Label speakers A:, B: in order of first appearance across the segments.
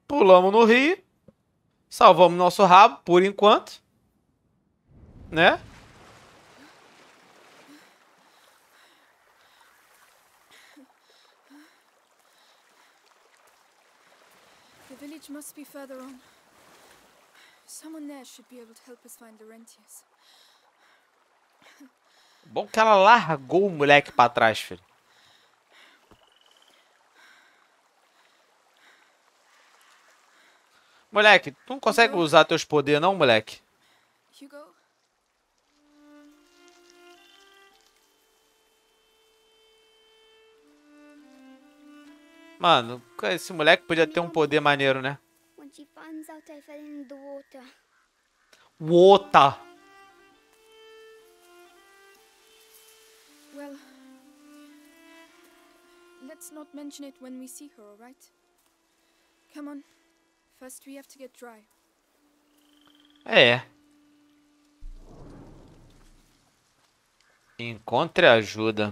A: Pulamos no rio. Salvamos nosso rabo, por enquanto. Né?
B: The village must be further on. Someone there should be able to help us find the Rentiers.
A: Bom que ela largou o moleque pra trás, filho. Moleque, tu não consegue usar teus poderes não, moleque?
B: Hugo?
A: Mano, esse moleque podia ter um poder maneiro, né?
C: When she finds out I fell in the water.
A: Water.
B: Well, let's not mention it when we see her, alright? Come on. First we have to get dry.
A: É. Encontre ajuda.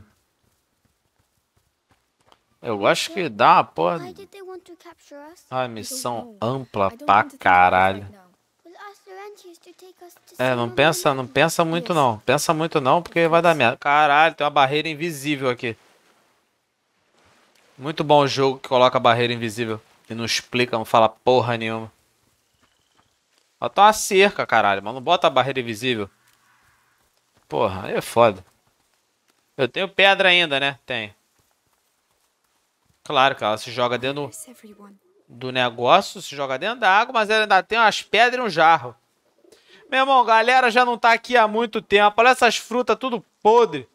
A: Eu acho que dá uma porra.
C: Why did they want to capture us?
A: Uma missão ampla
B: I don't
A: pra
B: want to think about it
A: caralho.
B: right now.
C: We'll ask the Rentiers to take us to
A: É,
C: some
A: não
C: of
A: pensa
C: the
A: muito não. Pensa muito não, porque vai dar merda. Caralho, tem uma barreira invisível aqui. Muito bom o jogo que coloca a barreira invisível. E não explica, não fala porra nenhuma. Bota uma cerca, caralho, mas não bota a barreira invisível. Porra, aí é foda. Eu tenho pedra ainda, né? Tenho. Claro que ela se joga dentro
B: Where's everyone?
A: do negócio, se joga dentro da água, mas ela ainda tem umas pedras e um jarro. Meu irmão, galera já não tá aqui há muito tempo. Olha essas frutas tudo podre.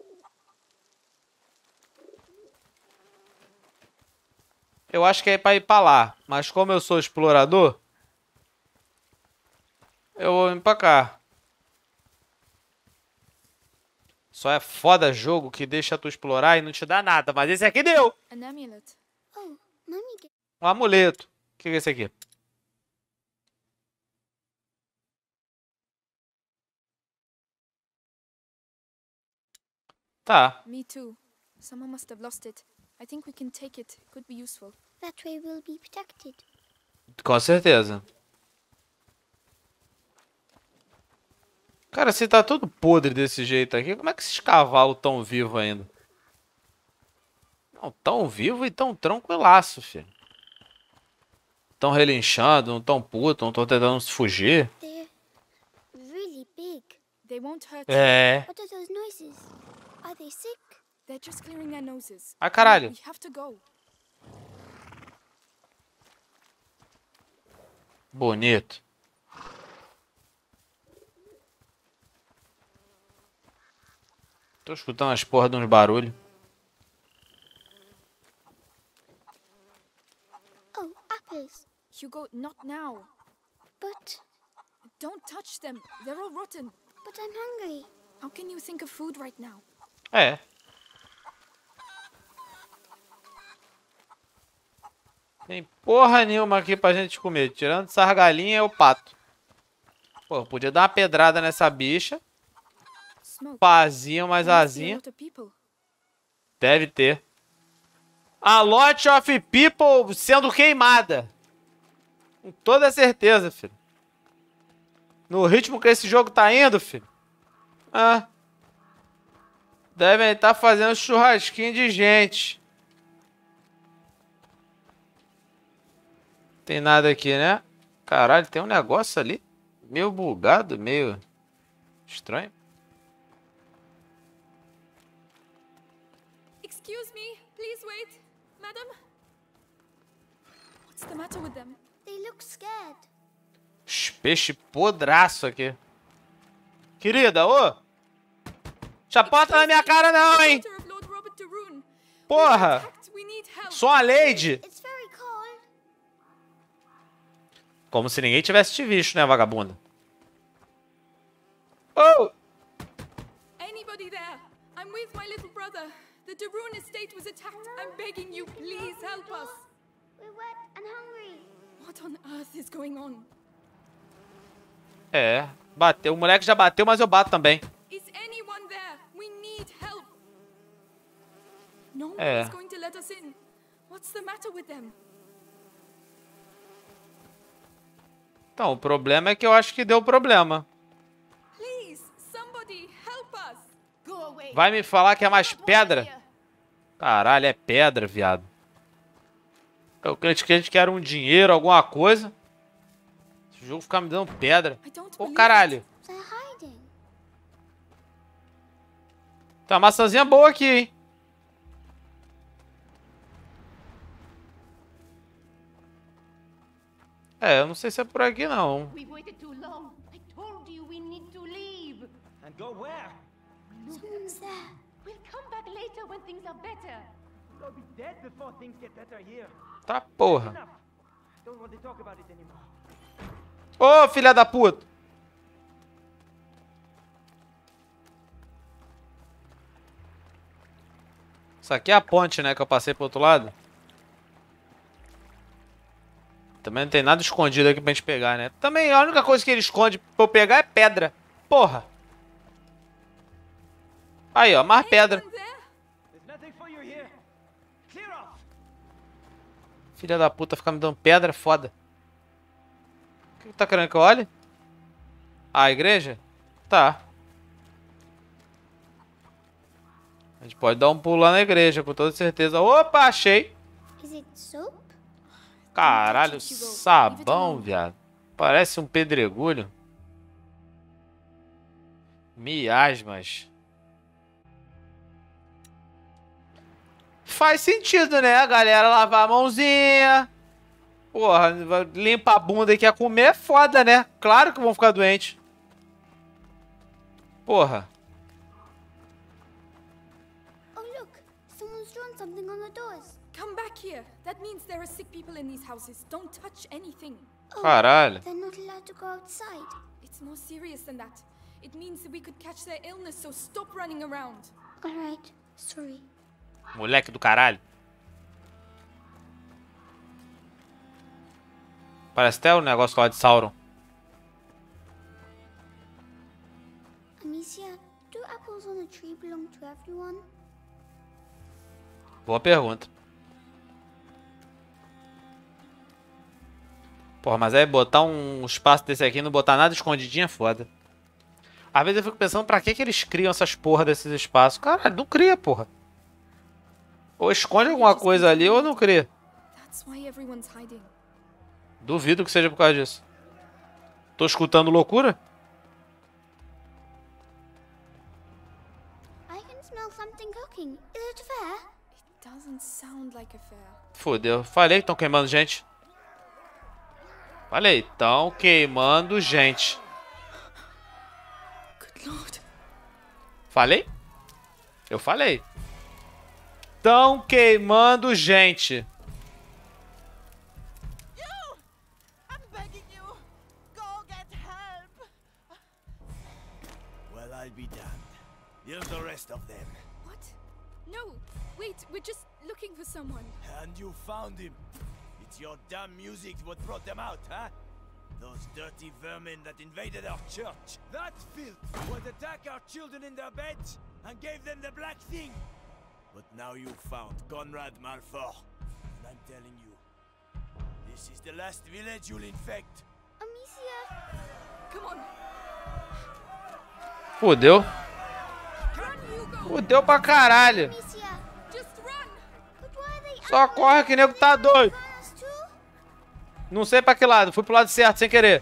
A: Eu acho que é pra ir pra lá. Mas como eu sou explorador, eu vou vir pra cá. Só é foda jogo que deixa tu explorar e não te dá nada. Mas esse aqui deu.
B: An amulet.
C: Oh, Mummy gave
A: Um amuleto. O que é esse aqui? Tá.
B: Me too. Someone must have lost it. I think we can take it. It could be useful.
C: that way we'll be protected.
A: Com certeza. Cara, se tá tudo podre desse jeito aqui, como é que esses cavalos tão vivos ainda? Não, tão vivo e tão tranquilaço, filho. Tão relinchando, não tão puto, não tão tentando se fugir.
C: They're really big.
B: They won't hurt you.
A: É.
C: What are those noises? Are they sick?
B: They're just clearing their noses.
A: Ah, caralho.
B: We have to go.
A: Bonito. Tô escutando as porra de uns barulhos.
C: Oh, apples.
B: Hugo, not now.
C: But
B: Don't touch them. They're all rotten.
C: I'm hungry.
B: How can you think of food right now?
A: É. Tem porra nenhuma aqui pra gente comer. Tirando essas galinhas e o pato. Pô, podia dar uma pedrada nessa bicha.
B: Smoke.
A: Pazinha, mais
B: There must be a
A: asinha.
B: lot of people.
A: Deve ter. A lot of people sendo queimada. Com toda certeza, filho. No ritmo que esse jogo tá indo, filho. Ah. Devem estar fazendo churrasquinho de gente. Tem nada aqui, né? Caralho, tem um negócio ali. Meio bugado, meio estranho.
B: Excuse me. Please wait. Madam? What's the matter with them?
C: They look scared.
A: Peixe podraço aqui. Querida, ô! Chapota na minha cara não, hein?
B: Daughter of Lord Robert de Rune.
A: Porra!
B: Attacked. We need help.
A: Sou a Lady!
C: It's very cold.
A: Como se ninguém tivesse te visto, né, vagabunda? Oh!
B: Anybody there? I'm with my little brother. The de Rune estate was attacked. I'm begging you, please help us.
C: We're wet and hungry.
B: What on earth is going on?
A: É, bateu. O moleque já bateu, mas eu bato também.
B: Is anyone there? We need help. No one
A: É.
B: is going to let us in. What's the matter with them?
A: Então, o problema é que eu acho que deu problema.
B: Please, somebody help us.
D: Go away.
A: Vai me falar que é mais
D: Not
A: pedra?
D: here.
A: Caralho, é pedra, viado. Eu creio que a gente quer um dinheiro, alguma coisa. Esse jogo fica me dando pedra.
B: I don't
A: Ô,
B: believe
A: caralho.
B: it.
C: They're hiding.
A: Tá uma maçãzinha boa aqui, hein? É, eu não sei se é por aqui, não.
D: We waited too long. I told you we need to leave.
E: And go where?
C: Someone's there.
D: We'll come back later when things are better.
E: We'll be dead before things get better here.
A: Tá porra.
E: Enough. Don't want to talk about it anymore.
A: Ô, filha da puta. Isso aqui é a ponte, né? Que eu passei pro outro lado. Também não tem nada escondido aqui pra gente pegar, né? Também a única coisa que ele esconde pra eu pegar é pedra. Porra. Aí, ó. Mais pedra.
B: Anyone there?
E: There's nothing for you here. Clear off.
A: Filha da puta fica me dando pedra, foda. O que tá querendo que eu olhe? A igreja? Tá. A gente pode dar um pulo lá na igreja, com toda certeza. Opa, achei.
C: Is it soap?
A: Caralho, sabão, viado. Parece um pedregulho. Miasmas. Faz sentido, né? A galera lavar a mãozinha. Porra, limpa a bunda e quer comer é foda, né? Claro que vão ficar doentes. Porra.
C: Oh, look. Someone's drawn something on the doors.
B: Come back here. That means there are sick people in these houses. Don't touch anything.
C: Oh,
A: Caralho.
C: they're not allowed to go outside.
B: It's more serious than that. It means that we could catch their illness, so stop running around.
C: All right. Sorry.
A: Moleque do caralho. Parece até o negócio lá de Sauron.
C: Amicia, do apples on a tree belong to everyone?
A: Boa pergunta. Porra, mas aí botar um espaço desse aqui e não botar nada escondidinho é foda. Às vezes eu fico pensando pra que eles criam essas porra desses espaços. Caralho, não cria, porra. Ou esconde alguma coisa ali ou não cria.
B: That's why everyone's hiding.
A: Duvido que seja por causa disso. Tô escutando loucura?
C: I can smell something cooking. Is it fair?
B: It doesn't sound like a fair.
A: Fodeu. Falei que estão queimando gente. Falei, estão queimando gente.
B: Good Lord.
A: Falei? Eu falei. Estão queimando gente.
D: I'm begging you. Go get help.
F: Well, I'll be damned. Here's the rest of them.
B: What? No. Wait, we're just looking for someone.
F: And you found him. It's your damn music what brought them out, huh? Those dirty vermin that invaded our church. That filth would attack our children in their beds and gave them the black thing. But now you found Conrad Malfour. And I'm telling you, this is the last village you'll infect.
C: Amicia!
B: Come on.
A: Fodeu.
B: Run, Hugo.
A: Fodeu pra caralho.
C: Amicia!
B: Just run.
C: But why are they
A: Só corre que nego tá doido.
C: after us too?
A: Não sei pra que lado. Fui pro lado certo sem querer.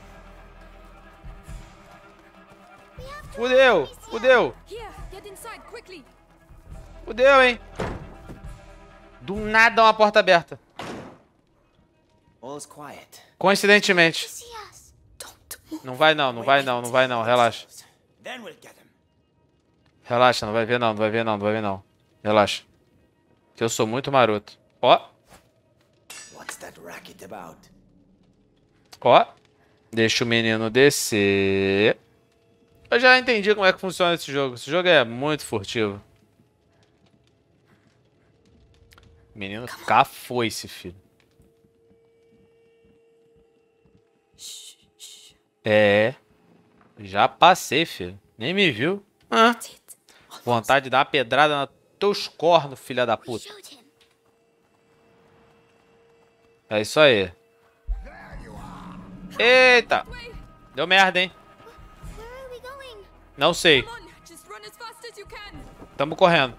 C: We have to
A: Fudeu.
C: Amicia.
A: Fudeu.
B: Here, get inside quickly.
A: Fudeu, hein. Do nada uma porta aberta.
E: All's quiet.
A: Coincidentemente.
C: See us.
B: Don't move.
A: Não vai não, não vai não, não vai não. Relaxa.
F: Then we'll get him.
A: Relaxa, não vai ver não, não vai ver não, não vai ver não. Relaxa. Que eu sou muito maroto. Ó,
E: What's that racket about?
A: ó. Deixa o menino descer. Eu já entendi como é que funciona esse jogo. Esse jogo é muito furtivo. Menino foi-se, filho.
B: Shh, shh.
A: É. Já passei, filho. Nem me viu. Ah,
B: That's it.
A: vontade de dar uma pedrada nos teus cornos, filha da
C: We
A: puta.
C: showed him.
A: É isso aí. Eita. Deu merda, hein?
C: Where are we going?
A: Não sei.
B: Come on, just run as fast as you can.
A: Tamo correndo.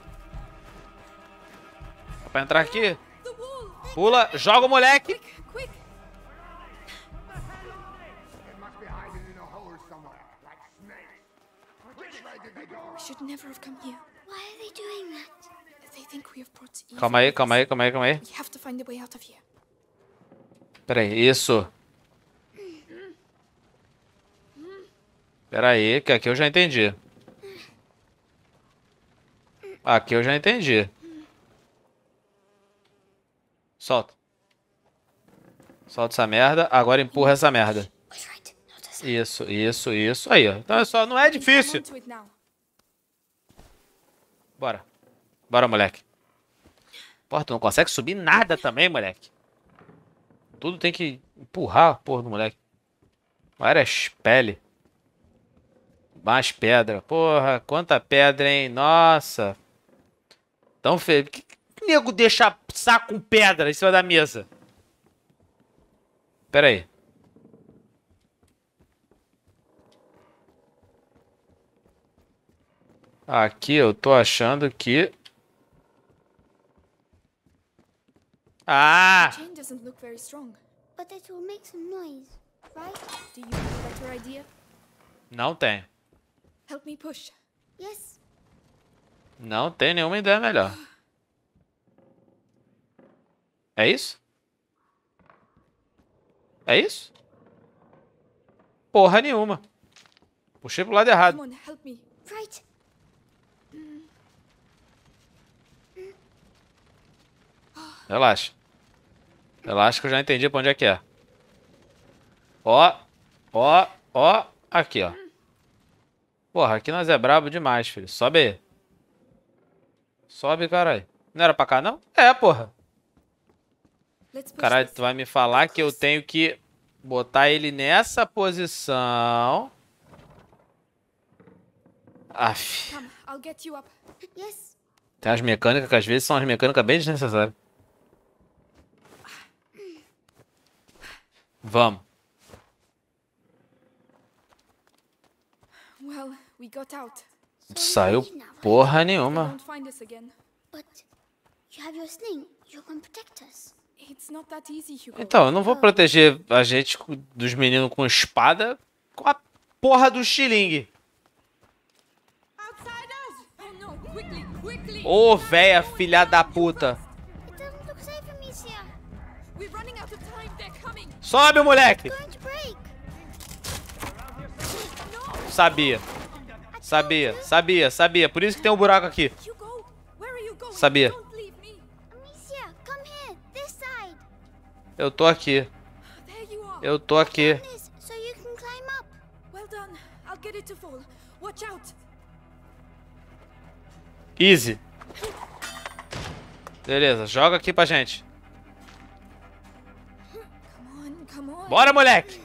A: Dá pra entrar aqui?
B: The wall.
A: Pula, joga o moleque.
B: Quick. We should never have come here.
C: Why are they doing that?
B: They think we have brought evil.
A: Calma aí, calma aí, calma aí, calma aí.
B: We have to find a way out of here.
A: Pera aí, isso. Pera aí, que aqui eu já entendi. Aqui eu já entendi. Solta. Solta essa merda. Agora empurra essa merda.
C: Was right. Not this.
A: Isso. Aí, ó. Então é só, não é difícil.
B: Come on to it now.
A: Bora. Bora, moleque. Porra, tu não consegue subir nada também, moleque. Tudo tem que empurrar a porra do moleque. Várias pele. Mais pedra. Porra, quanta pedra, hein? Nossa. Tão feio. Que nego deixa saco com pedra em cima da mesa? Pera aí. Aqui eu tô achando que... Ah!
B: The chain doesn't look very strong.
C: But it will make some noise, right?
B: Do you have a better idea?
A: Não tem.
B: Help me push.
C: Yes.
A: Não tem nenhuma ideia melhor. É isso? É isso? Porra nenhuma. Puxei pro lado errado.
B: Come on, help me.
C: Right.
A: Relaxa. Relaxa que eu já entendi pra onde é que é. Ó. Aqui, ó. Porra, aqui nós é brabo demais, filho. Sobe aí. Sobe, caralho. Não era pra cá, não? É, porra.
B: Let's push
A: Caralho,
B: this.
A: tu vai me falar que eu tenho que botar ele nessa posição. Aff.
B: Come, I'll get you up.
C: Yes.
A: Tem as mecânicas que às vezes são as mecânicas bem desnecessárias. Vamos.
B: Well, we got out.
A: Saiu
C: Leave now.
A: porra
B: They
A: nenhuma.
B: won't find us again.
C: But you have your sling. You can protect us.
B: It's not that easy, Hugo.
A: Então, eu não vou proteger a gente dos meninos com espada com a porra do estilingue.
B: Outsiders! Oh no, quickly!
A: Ô, véia filha da puta.
C: It doesn't look safe, Amicia.
B: We're running out of time. They're coming.
A: Sobe, moleque.
C: Going to break.
A: Sabia. Sabia. Por isso que tem um buraco aqui.
B: Hugo, where are you going?
A: Sabia.
B: Don't leave me.
C: Amicia, come here. This side.
A: Eu tô aqui.
B: There you are.
A: Eu tô aqui.
C: This, so you can climb up.
B: Well done. I'll get it to fall. Watch out.
A: Easy. Beleza, joga aqui pra gente.
B: Come on.
A: Bora, moleque.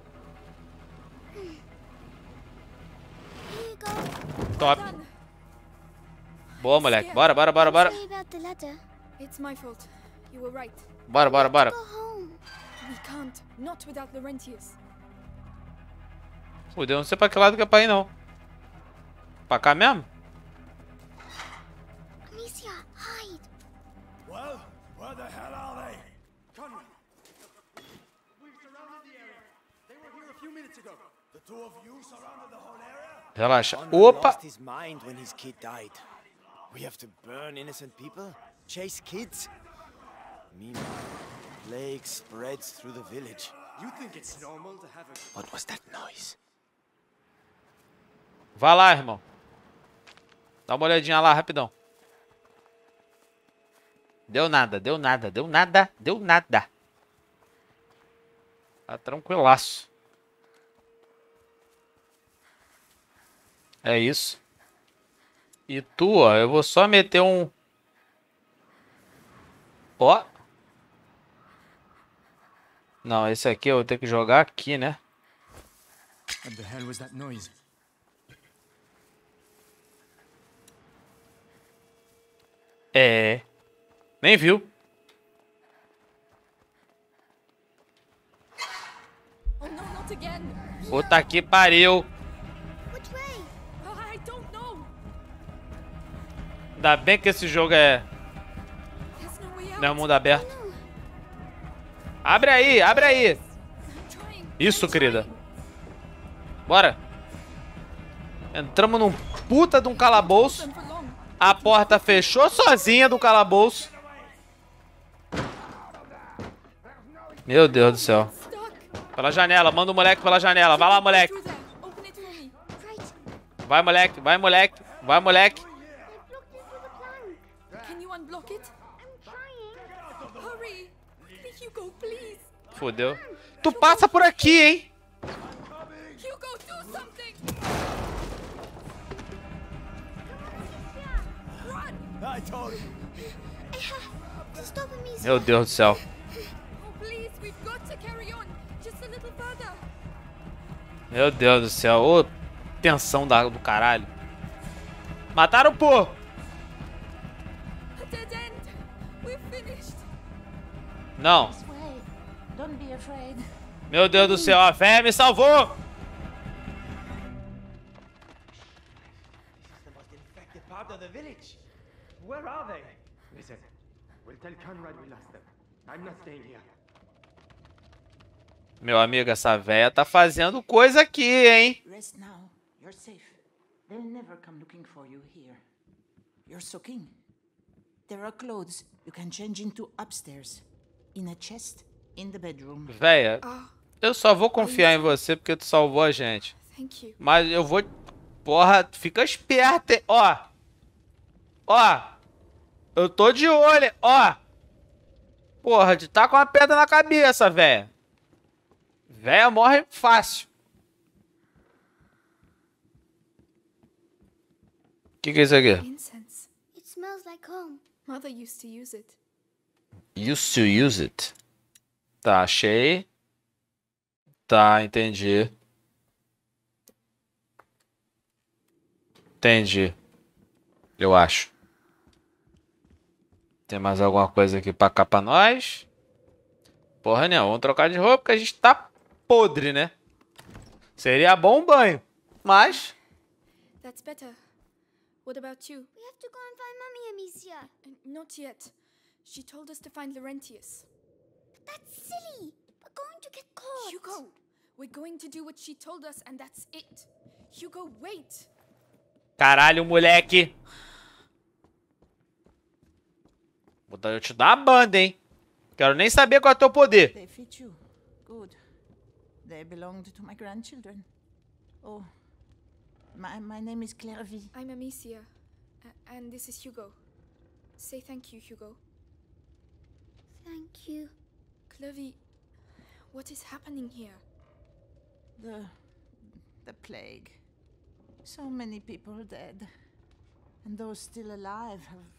C: Here you go.
A: Top.
B: Done.
A: Boa, moleque. Bora.
C: Sorry about the ladder.
B: It's my fault. You were right.
A: Bora.
C: Go home.
B: We can't. Not without Laurentius.
A: Fudeu, não sei pra que lado que é pra ir, não. Pra cá mesmo?
C: Amicia, hide.
F: Well, where the hell are they? Conrad!
E: We've surrounded the area. They were here a few minutes ago.
F: The two of you surrounded the whole area?
A: Relaxa.
E: Conrad
A: Opa.
E: lost his mind when his kid died. We have to burn innocent people? Chase kids? Meanwhile, plague spreads through the village.
G: You think it's normal to have a...
E: What was that noise?
A: Vai lá, irmão. Dá uma olhadinha lá, rapidão. Deu nada. Tá tranquilaço. É isso. E tu, ó, eu vou só meter um... Ó. Não, esse aqui eu vou ter que jogar aqui, né?
G: What the hell was that noise?
A: É. Nem viu.
B: Oh no, not again.
A: Puta que pariu.
C: Which way?
B: I don't know.
A: Ainda bem que esse jogo é...
B: There's no way out.
A: Não é mundo aberto. Abre aí, abre aí.
B: I'm trying.
A: Isso, querida. Bora. Entramos num puta de um calabouço.
B: Them for long.
A: A porta fechou sozinha do calabouço. Meu Deus do céu.
B: Stuck.
A: Pela janela, manda o moleque pela janela. Vai lá, moleque.
B: Through there. Open it for me.
C: Right.
A: Vai, moleque, vai, moleque. Vai, moleque.
C: I blocked it with a plank.
B: Can you unblock it?
C: I'm trying.
B: Hurry. Hugo, please.
A: Fodeu. Tu passa por aqui, hein?
B: Hugo, do something. Run.
F: I told you.
C: To stop him, he's
A: Meu Deus do céu.
B: Oh, please. We've got to carry on. Just a little further.
A: Meu Deus do céu. Ô, tensão do caralho. Mataram o porco.
B: A dead end. We're finished.
A: Não.
D: This way. Don't be afraid.
A: Meu Deus do céu. A fé me salvou.
E: The most infected part of the village. Where are they?
G: Listen, we'll tell Conrad we lost them. I'm not staying here.
A: Meu amigo, essa véia tá fazendo coisa aqui, hein?
D: Rest now. You're safe. They'll never come looking for you here. You're soaking. There are clothes you can change into upstairs. In a chest in the bedroom.
A: Véia, eu só vou confiar em você porque tu salvou a gente.
B: Thank you.
A: Mas eu vou... Porra, fica esperto, hein? Ó. Ó. Eu tô de olho, hein? Ó. Porra, de tá com uma pedra na cabeça, véia. Véia morre fácil. Que é isso aqui?
B: Incense.
C: It smells like home.
B: Mother used to use it.
A: Used to use it. Tá, achei. Tá, entendi. Entendi. Eu acho. Tem mais alguma coisa aqui pra cá pra nós? Porra, não. Vamos trocar de roupa porque a gente tá podre, né? Seria bom um banho. Mas...
B: That's better. What about you?
C: We have to go and find Mummy, Amicia.
B: Not yet. She told us to find Laurentius.
C: That's silly. We're going to get caught.
B: Hugo, we're going to do what she told us and that's it. Hugo, wait.
A: Caralho, moleque. Vou eu te dar uma banda, hein? Quero nem saber qual é o teu poder.
D: They fit you. Good. They belonged to my grandchildren. Oh, my name is Clairvy.
B: I'm Amicia. And this is Hugo. Say thank you, Hugo.
C: Thank you.
B: Clovey, what is happening here?
D: The plague. So many people dead. And those still alive have...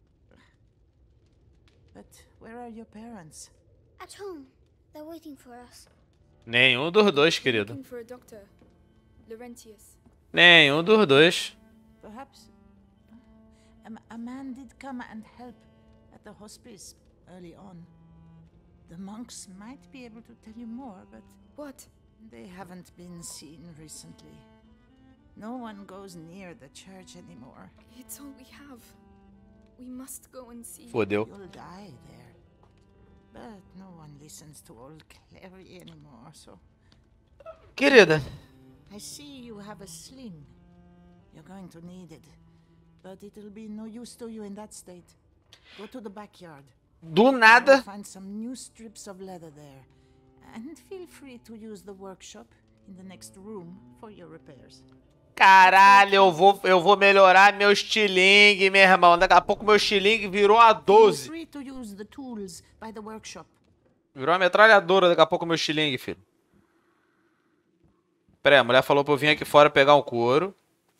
D: But where are your parents?
C: At home. They're waiting for us.
A: Nenhum dos dois, querido.
B: Looking for a doctor. Laurentius.
A: Nenhum dos dois.
D: Perhaps a man did come and help at the hospice early on. The monks might be able to tell you more, but
B: What?
D: they haven't been seen recently. No one goes near the church anymore.
B: It's all we have. We must go and see.
A: Fodeu.
D: You'll die there. But no one listens to old Clary anymore, so...
A: Querida.
D: I see you have a sling. You're going to need it. But it'll be no use to you in that state. Go to the backyard.
A: Do
D: You'll
A: nada.
D: find some new strips of leather there. And feel free to use the workshop in the next room for your repairs.
A: Caralho, eu vou melhorar meu estilingue, meu irmão. Daqui a pouco meu estilingue virou uma
D: Feel
A: 12.
D: free to use the tools by the workshop.
A: Virou uma metralhadora daqui a pouco meu estilingue, filho. Pera aí, a mulher falou pra eu vir aqui fora pegar um couro.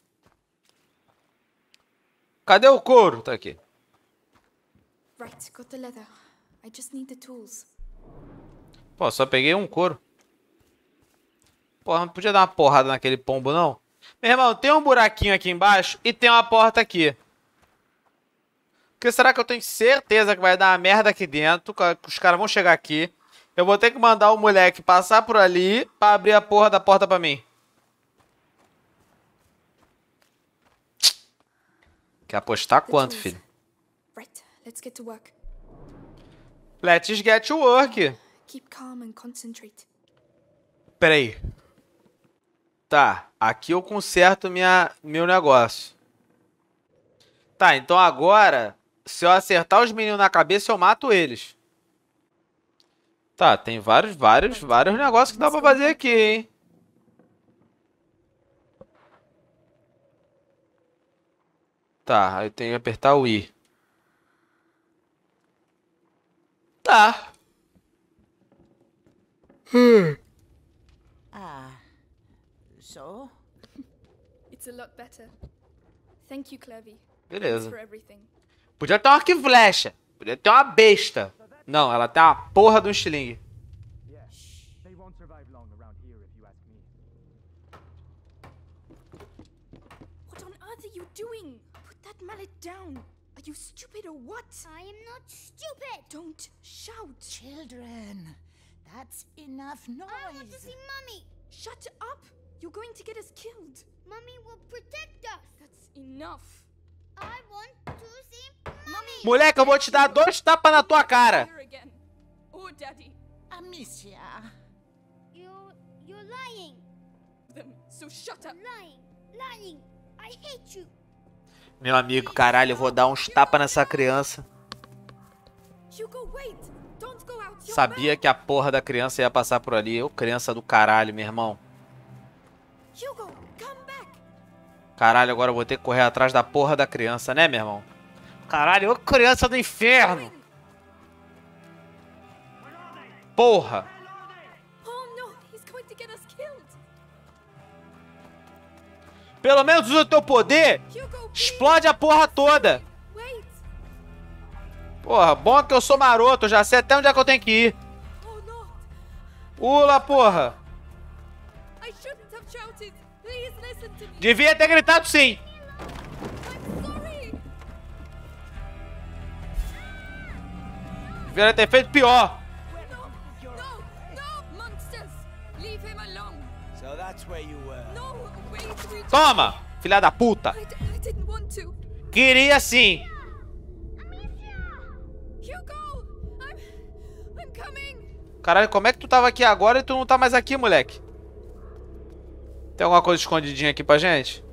A: Cadê o couro? Tá aqui.
B: Right, got the leather. I just need the tools.
A: Pô, só peguei um couro. Porra, não podia dar uma porrada naquele pombo, não? Meu irmão, tem um buraquinho aqui embaixo e tem uma porta aqui. Porque será que eu tenho certeza que vai dar uma merda aqui dentro? Que os caras vão chegar aqui Eu vou ter que mandar o moleque passar por ali pra abrir a porra da porta pra mim. Quer apostar quanto, filho?
B: Right, let's get to work.
A: Let's get to work.
B: Keep calm and concentrate.
A: Pera aí. Tá, aqui eu conserto meu negócio. Tá, então agora, se eu acertar os meninos na cabeça, eu mato eles. Tá, tem vários negócios que dá pra fazer aqui, hein? Tá, aí eu tenho que apertar o I. Tá.
D: So?
B: It's a lot better. Thank you, Clevy.
A: Beleza.
B: For everything.
A: Podia ter uma arco e flecha. Podia ter uma besta. Não, ela tem uma porra de um estilingue.
G: Yeah, they won't survive long around here if you ask me.
B: What on earth are you doing? Put that mallet down. Are you stupid or what?
C: I am not stupid.
B: Don't shout.
D: Children, that's enough noise.
C: I want to see Mummy.
B: Shut up. You're going to get us killed.
C: Mummy will protect us.
B: That's enough.
C: I want to see Mummy.
A: Moleque, eu vou te dar 2 tapas na tua cara.
B: Here again. Or Daddy.
D: Amicia.
C: You're lying.
B: Them. So shut up.
C: Lying. I hate you.
A: Meu amigo, caralho, eu vou dar uns tapas nessa criança.
B: Hugo, wait. Don't go out. You're
A: Sabia que a porra da criança ia passar por ali. Ô, criança do caralho, meu irmão.
B: Hugo, come back.
A: Caralho, agora eu vou ter que correr atrás da porra da criança, né, meu irmão? Caralho, ô criança do inferno. Porra.
B: Oh no, he's going to get us killed.
A: Pelo menos usa o teu poder.
B: Hugo, please.
A: Explode a porra toda.
B: Wait.
A: Porra, bom que eu sou maroto. Eu já sei até onde é que eu tenho que ir.
B: Oh no.
A: Pula, porra.
B: I shouldn't have shouted. Please listen to me.
A: Devia ter gritado sim.
B: I'm sorry.
A: Devia ter feito pior.
B: No, monsters. Leave him alone.
E: So that's where you were.
B: No, wait.
A: Toma, filha da puta.
B: I didn't want to.
A: Queria sim.
B: Hugo, I'm coming.
A: Caralho, como é que tu tava aqui agora e tu não tá mais aqui, moleque? Tem alguma coisa escondidinha aqui pra gente?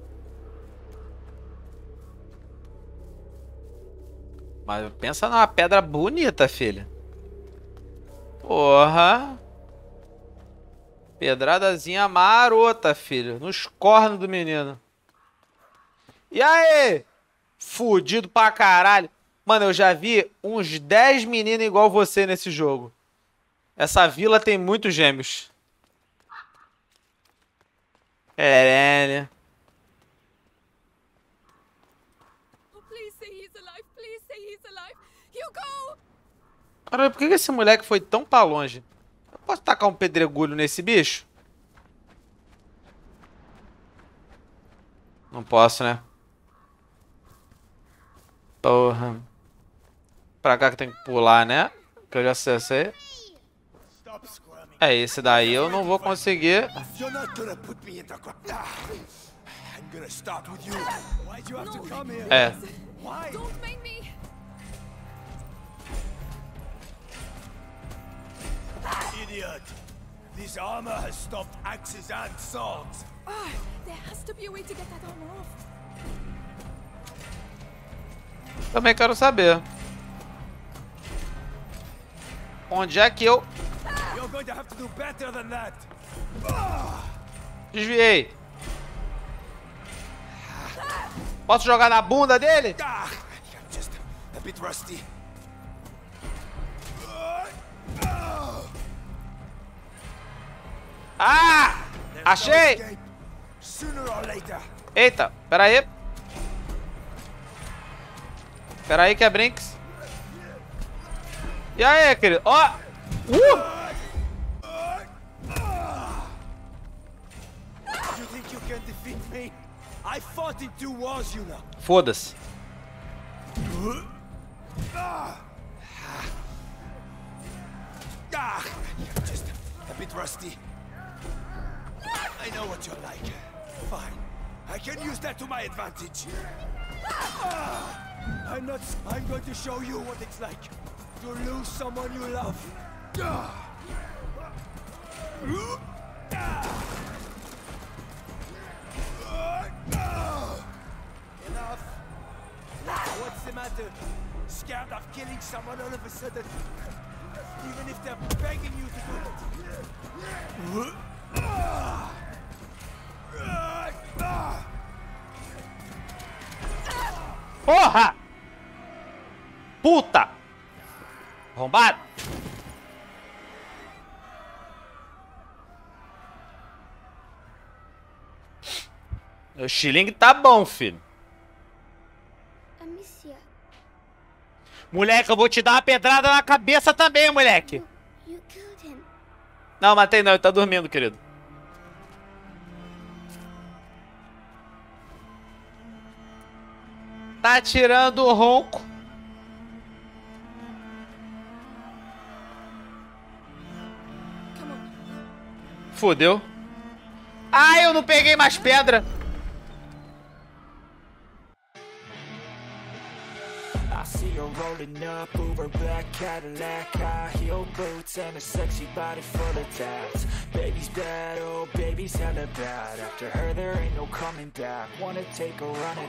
A: Mas pensa numa pedra bonita, filha. Porra. Pedradazinha marota, filho. Nos cornos do menino. E aí? Fudido pra caralho. Mano, eu já vi uns 10 meninos igual você nesse jogo. Essa vila tem muitos gêmeos. É, né?
B: Oh, please say he's alive. Please say he's alive. Hugo!
A: Caralho, por que esse moleque foi tão pra longe? Eu posso tacar um pedregulho nesse bicho? Não posso, né? Porra. Pra cá que tem que pular, né? Que eu já sei.
F: Stop squirming.
A: É, esse daí eu não vou conseguir.
F: You're not gonna put me in the ground. I'm gonna start with you. Why'd you have to come here?
A: É.
F: Why?
B: Don't make me.
F: Idiot. This armor has stopped axes and swords.
B: There has to be a way to get that armor off.
A: Também quero saber. Onde é que eu
F: You're going to have to do better than that.
A: desviei? Posso jogar na bunda dele?
F: I'm just a bit rusty.
A: Ah!
F: There's no
A: Achei!
F: escape. Sooner or later.
A: Eita, pera aí. Pera aí que é Brinks. E aí, querido? Ó!
F: You think you can defeat me? I fought in 2 wars, you know.
A: Foda-se.
F: Ah, you're just a bit rusty. I know what you're like. Fine. I can use that to my advantage. I'm going to show you what it's like to lose someone you love. Enough. What's the matter? Scared of killing someone all of a sudden? Even if they're begging you to do it.
A: Porra! Puta! Arrombado! O xilingue tá bom, filho.
C: Amicia,
A: Moleque, eu vou te dar uma pedrada na cabeça também, moleque.
C: you killed him.
A: Não, matei não, ele tá dormindo, querido. Tá tirando o ronco.
B: Come on.
A: Fudeu. Ah, eu não peguei mais pedra.
H: I see her rolling up, Uber black Cadillac, high heel boots and a sexy body full of tats. Baby's bad, oh baby's hella bad. After her there ain't no coming back. Wanna take a run at